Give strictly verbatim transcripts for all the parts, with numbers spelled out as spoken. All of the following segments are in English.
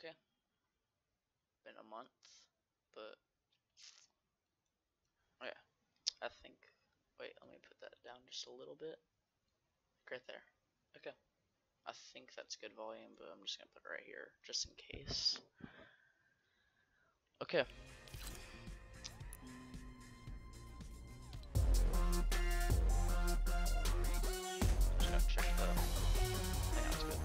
Okay. Been a month, but oh yeah, I think. Wait, let me put that down just a little bit. Right there. Okay. I think that's good volume, but I'm just gonna put it right here just in case. Okay. Just gotta check the thing out. It's good.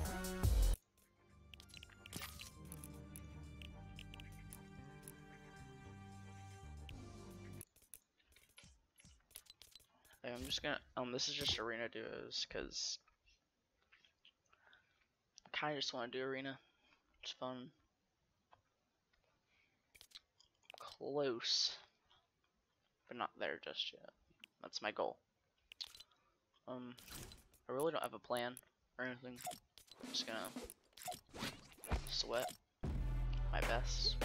Okay, I'm just gonna um. This is just arena duos because I kind of just want to do arena. It's fun. Close, but not there just yet. That's my goal. Um, I really don't have a plan or anything. I'm just gonna sweat my best.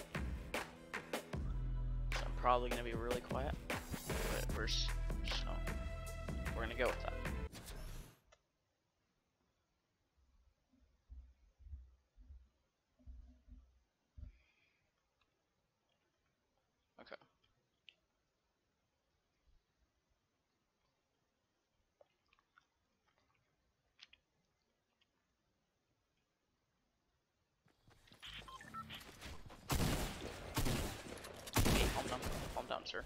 So I'm probably gonna be really quiet, but at first, so we're gonna go with that. Okay. Hey, calm down, calm down, sir.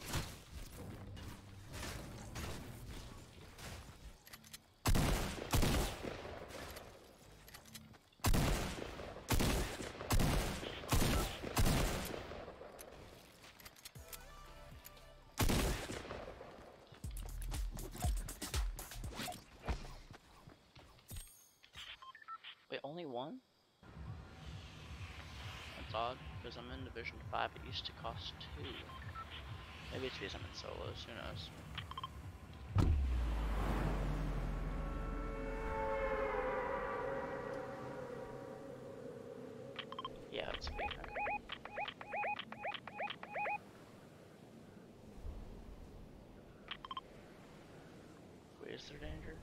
Wait, only one? That's odd, because I'm in Division five, it used to cost two. Maybe it's because I'm in solos, who knows. Yeah, it's a big thing. Wait, is there danger?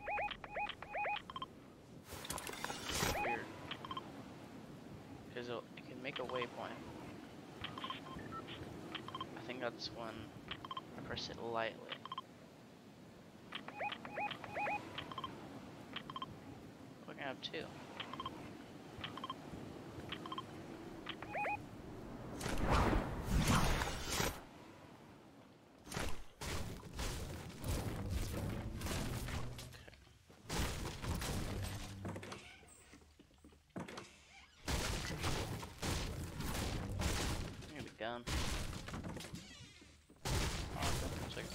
Weird. Because it can make a waypoint. I think that's when I press it lightly. We're gonna have two. Maybe gun. Oh, one second.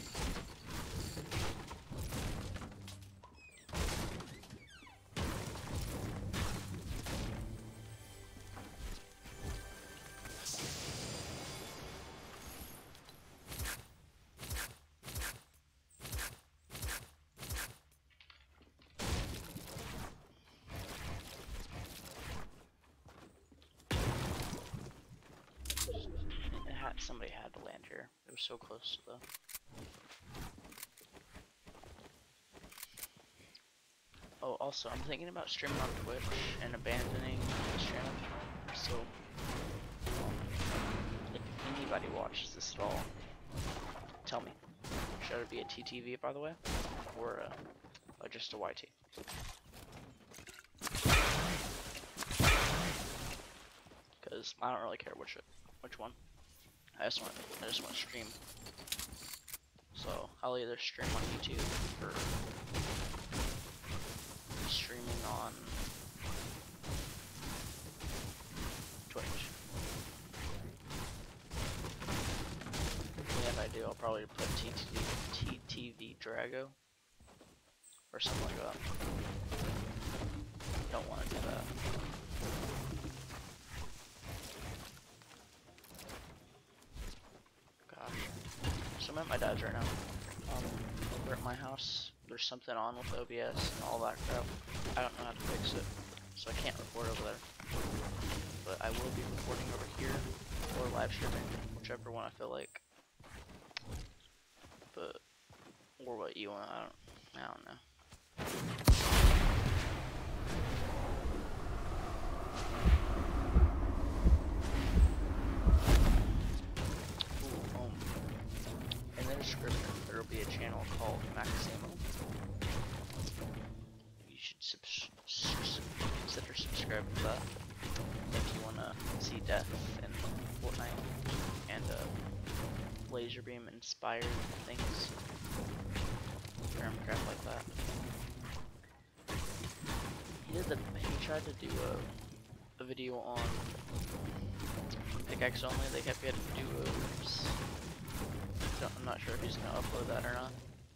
It had, somebody had to land here. It was so close to the. Oh, also, I'm thinking about streaming on Twitch and abandoning the stream. So, if anybody watches this at all, tell me. Should it be a T T V, by the way, or uh, or just a Y T? Because I don't really care which which one. I just want I just want to stream. So I'll either stream on YouTube or streaming on Twitch. And if I do, I'll probably put T T V Drago or something like that. Don't want to do that. I'm at my dad's right now. Um, over at my house, there's something on with O B S and all that crap. I don't know how to fix it, so I can't record over there. But I will be recording over here or live streaming, whichever one I feel like. But or what you want, I don't, I don't know. subscribe to that if you wanna see death in Fortnite and uh, laser beam inspired things. Random crap like that. He did the. He tried to do a, a video on pickaxe only. They kept getting duos. Don't, I'm not sure if he's gonna upload that or not.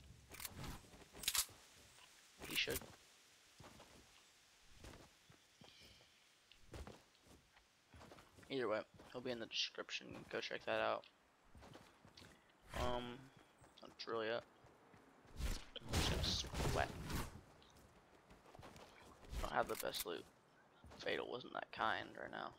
He should. Either way, he'll be in the description. Go check that out. Um, that's really it. I'm just gonna sweat. Don't have the best loot. Fatal wasn't that kind right now.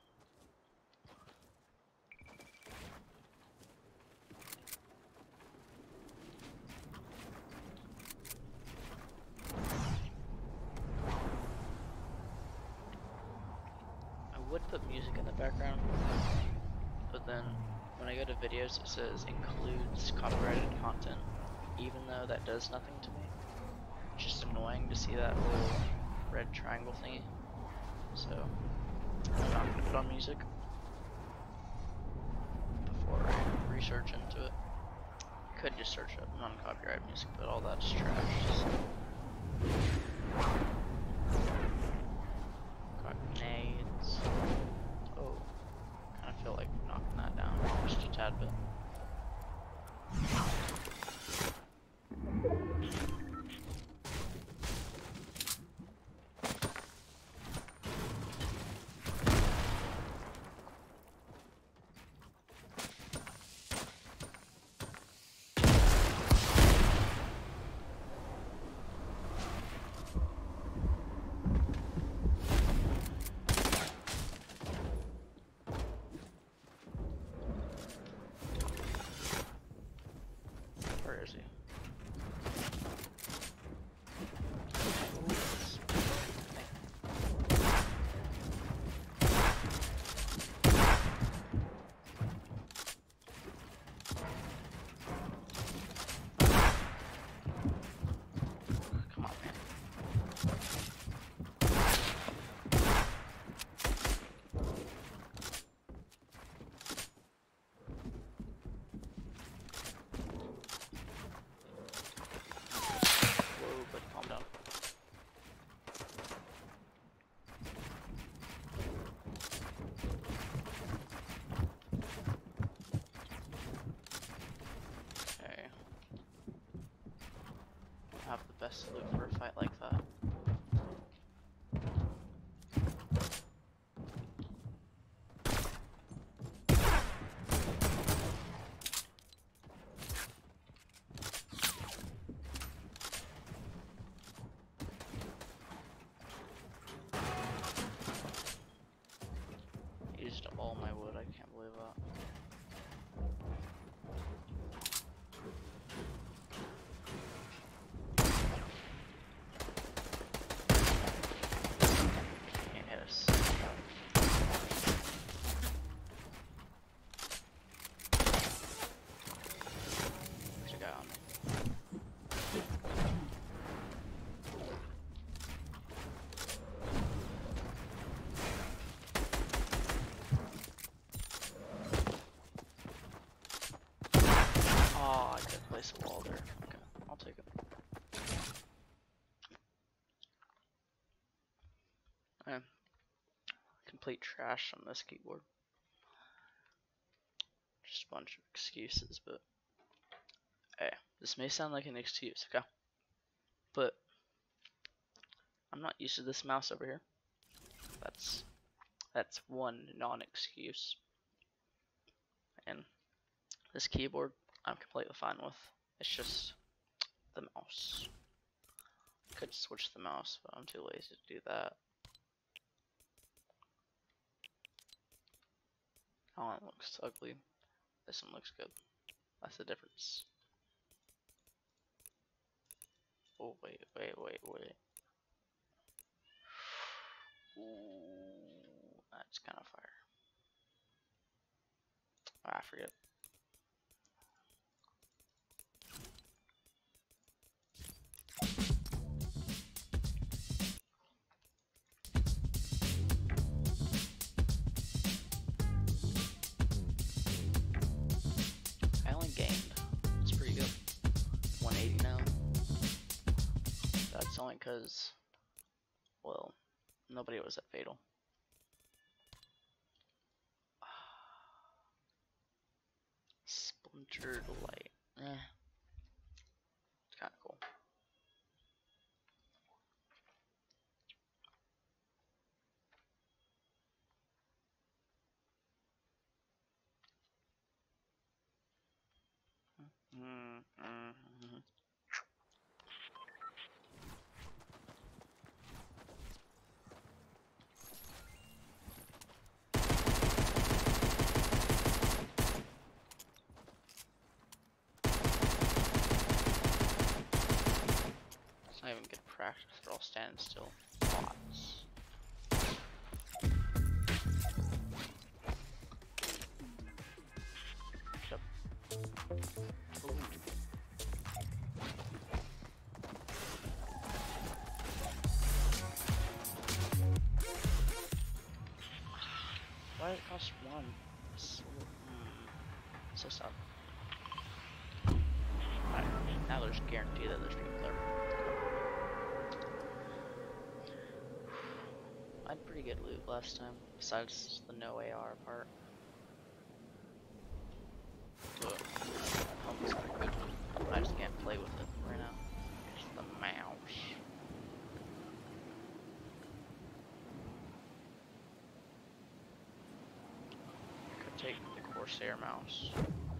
I would put music in the background, but then when I go to videos it says includes copyrighted content, even though that does nothing to me. It's just annoying to see that little red triangle thingy. So I'm not gonna put on music before I research into it. I could just search up non-copyright music, but all that's trash. Got grenades. Oh, kind of feel like knocking that down just a tad bit. Where is he? Come on, man. Whoa, but calm down. Okay. I'll have the best loot for a fight like that. Used all my wood, I can't believe that. Can't hit us. There's a guy on me. Oh, I could place a wall there. Okay, I'll take it. Okay. Complete trash on this keyboard. Just a bunch of excuses, but hey, this may sound like an excuse, okay? But I'm not used to this mouse over here. That's that's one non-excuse. And this keyboard I'm completely fine with. It's just the mouse. Could switch the mouse, but I'm too lazy to do that. That one looks ugly. This one looks good. That's the difference. Oh wait, wait, wait, wait. Ooh, that's kind of fire. Ah, I forget. because, well, nobody was at Fatal. Splintered Light. Eh. It's kind of cool. Mm, mm, mm. It's not even good practice. They're all standing still. Bots. Yep. Ooh. Why did it cost one? So, mm, so sad. Alright, now there's guarantee that there's people there. I had pretty good loot last time, besides the no A R part. But home's pretty good. I just can't play with it right now. It's the mouse. Could take the Corsair mouse.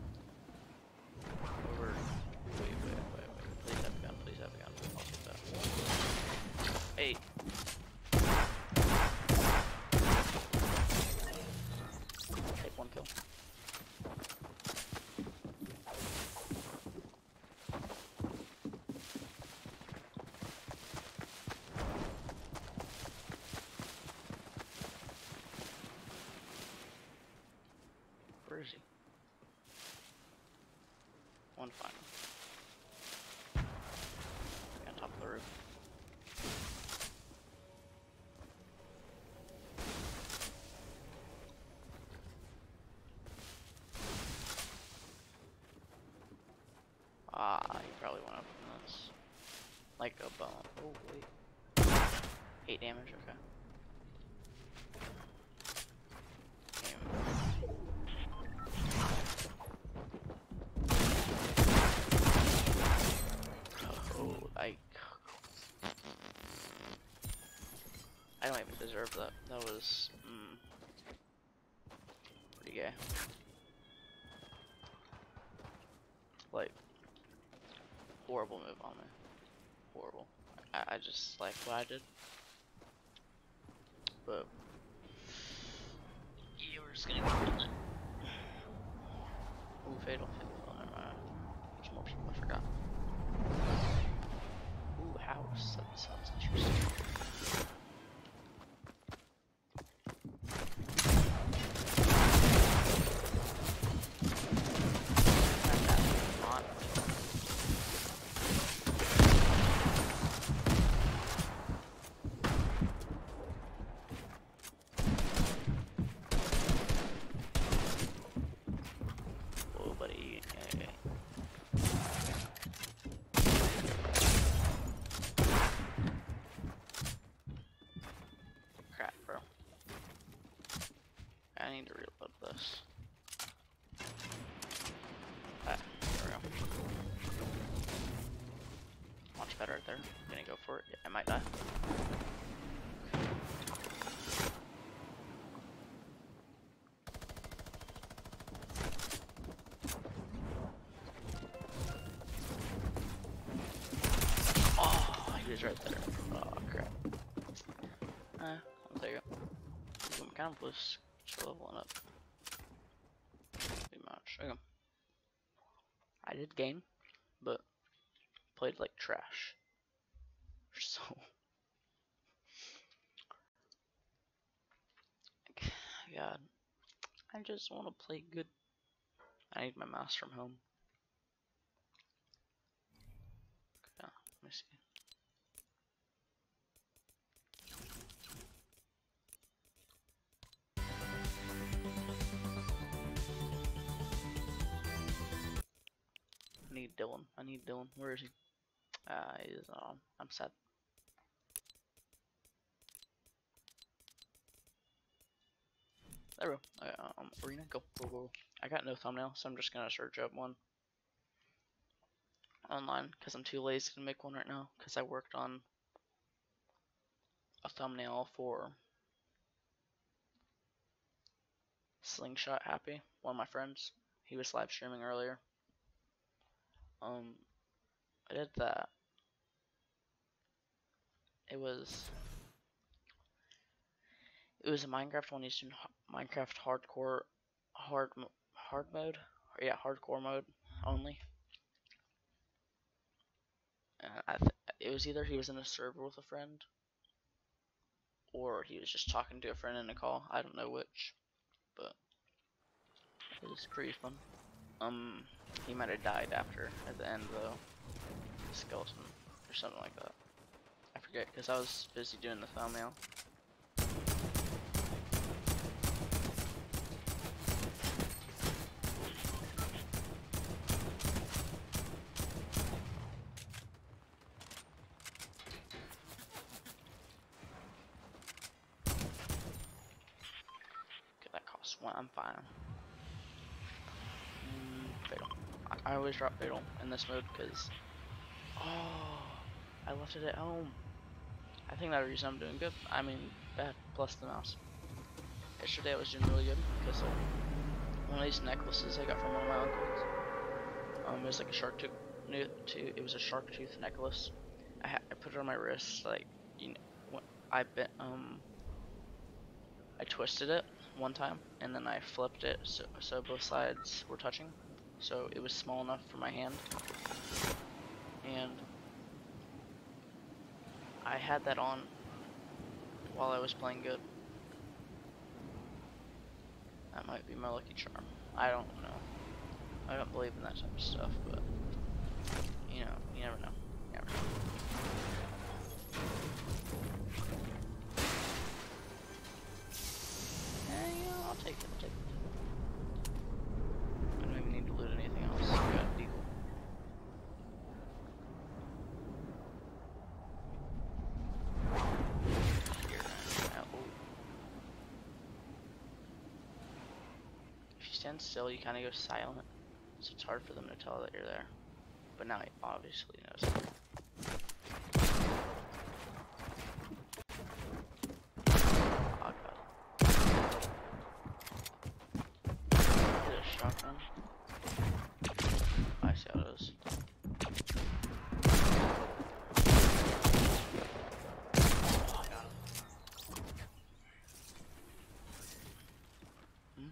Over. Wait, wait, wait, wait. Please have a gun. Please have a gun. I'll take that. Hey. Take one kill. Where is he? One final. On top of the roof. Ah, he probably went up from this. Like a bone. Oh, wait. Eight damage, okay. Oh, I... I don't even deserve that. That was... Mm, pretty gay. Like... Horrible move on me. Horrible. I, I just like what I did. But... Yeah, we're just gonna go with it. Ooh, fatal, fatal. Never mind. There's more people, I forgot. Ooh, house. That sounds interesting. Whoa, buddy. Okay. Crap, bro. I need to reload this. Ah, there we go. Much better right there. Gonna go for it. Yeah, I might die. Oh, he was right there. Oh, crap. Uh, I'll take it. I'm kind of close to leveling up. Pretty much. Okay. I did gain, but played like trash. So. God. I just want to play good. I need my mouse from home. Okay, let me see. I need Dylan. I need Dylan. Where is he? Uh, he is not on. I'm sad. There we go. Okay, um, arena, go, go, go. I got no thumbnail, so I'm just gonna search up one online because I'm too lazy to make one right now because I worked on a thumbnail for Slingshot Happy, one of my friends. He was live streaming earlier. Um, I did that. It was it was a Minecraft one using Minecraft hardcore hard hard mode. Yeah, hardcore mode only. And I th it was either he was in a server with a friend, or he was just talking to a friend in a call. I don't know which, but it was pretty fun. Um, he might have died after at the end though, the skeleton or something like that. I forget because I was busy doing the thumbnail. Okay, that costs one. I'm fine. Mm, fatal. I, I always drop fatal in this mode because oh, I left it at home. I think that's the reason I'm doing good. I mean, bad plus the mouse. Yesterday I was doing really good because of one of these necklaces I got from one of my uncles. Um, it was like a shark tooth. It was a shark tooth necklace. I, ha I put it on my wrist, like you know, I bit um, I twisted it one time and then I flipped it so so both sides were touching. So it was small enough for my hand, and I had that on while I was playing good. That might be my lucky charm. I don't know. I don't believe in that type of stuff, but you know, you never know. You never know. Eh, you know, I'll take it. I'll take it. I don't even need to loot anything else. I got a deagle. Here, uh, oh. If you stand still, you kind of go silent, so it's hard for them to tell that you're there. But now he obviously knows. Oh god. Get a shotgun. I see how it is. Oh, I got him. Hmm?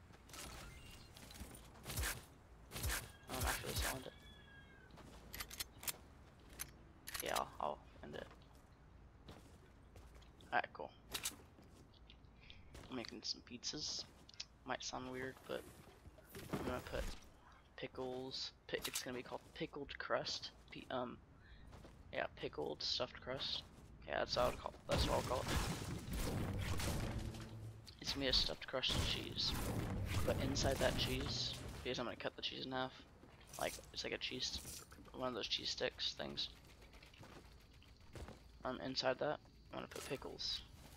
Um, actually, let's end it. Yeah, I'll, I'll end it. Alright, cool. I'm making some pizzas. Might sound weird, but I'm gonna put pickles. Pi it's gonna be called pickled crust. P um, yeah, pickled stuffed crust. Yeah, that's how I'll call. That's what I'll call it. It's gonna be a stuffed crust and cheese, but inside that cheese, because I'm gonna cut the cheese in half, like it's like a cheese, one of those cheese sticks things. Um, inside that, I'm gonna put pickles.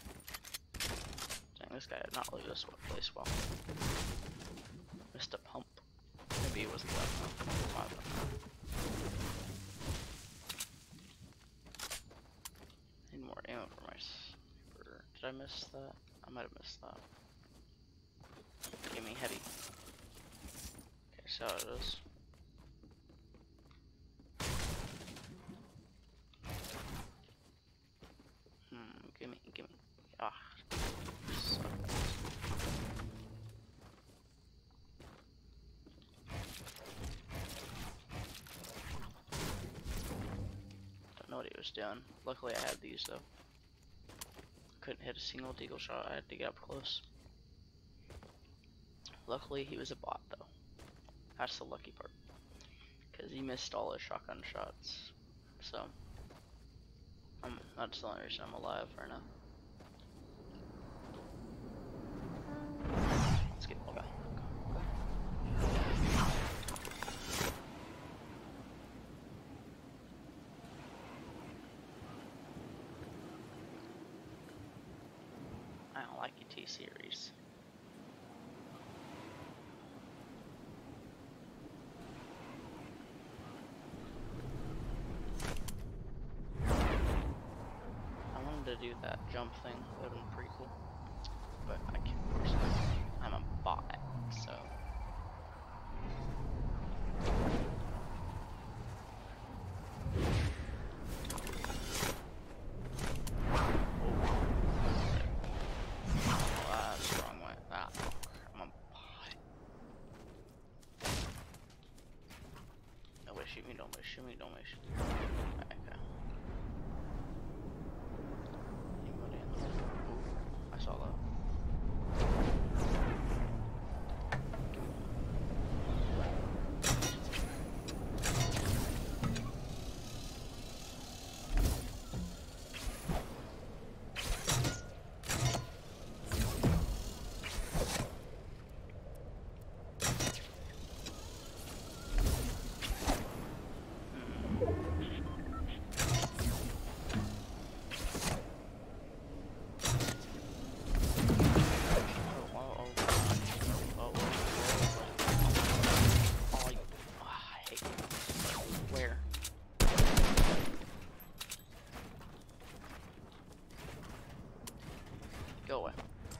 Dang, this guy did not leave this place well. Missed a pump. Maybe it wasn't that pump. Need more ammo for my sniper. Did I miss that? I might have missed that. Give me heavy. Okay, so it is. Hmm, gimme, gimme. Ah, suck. Don't know what he was doing. Luckily I had these though. Couldn't hit a single deagle shot, I had to get up close. Luckily he was a bot though. That's the lucky part. Because he missed all his shotgun shots. So, um, that's the only reason I'm alive right now. Let's get okay. I don't like your T-Series. that jump thing. That would have been pretty cool. But I can't, of course, I'm a bot, so. Shoot me, don't miss, shoot me, don't miss. Alright, okay. Anybody in there? Ooh, I saw that. Go away.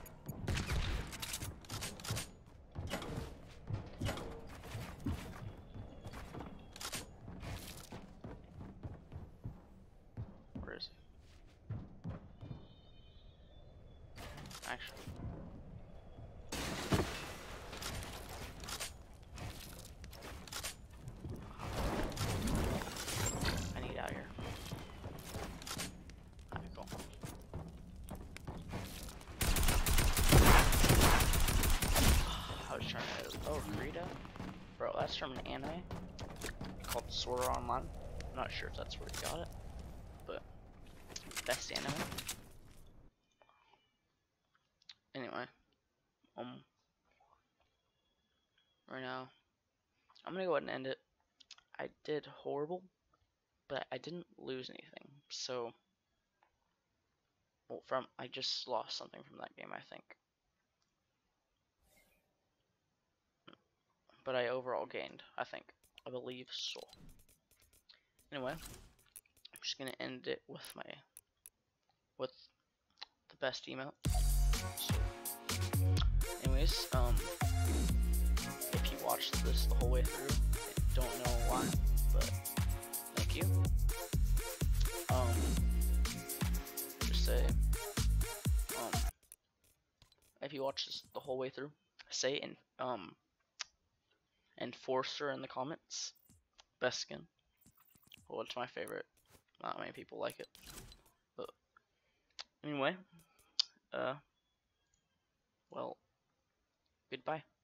Where is he? Actually. I need out here. Alright, cool. I was trying to. Oh, Krita? Bro, that's from an anime called Sword Art Online. I'm not sure if that's where you got it, but best anime. Anyway, um, right now, I'm gonna go ahead and end it. I did horrible, but I didn't lose anything. So, well, from I just lost something from that game, I think. But I overall gained, I think. I believe so. Anyway, I'm just gonna end it with my with the best emote. So, anyways, um, if you watched this the whole way through, I don't know why, but thank you. Um, just say, um, if you watched this the whole way through, say in um. Enforcer in the comments. Best skin. Well, it's my favorite. Not many people like it. But anyway, uh, well, goodbye.